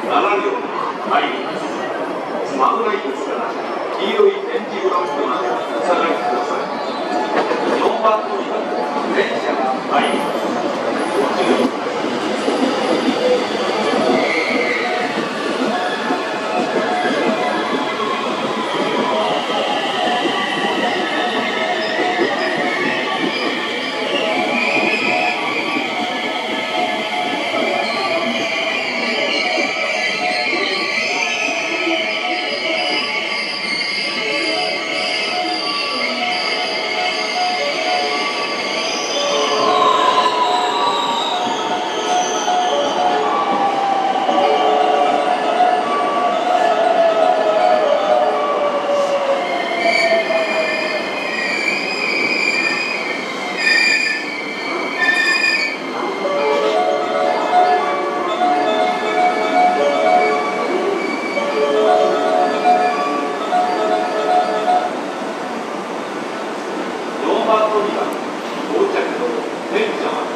7両入ります。間もないですから黄色い点字ブロックまでお下がりください。4番乗り場電車が入ります。ご注意ください。4番乗り場到着の電車は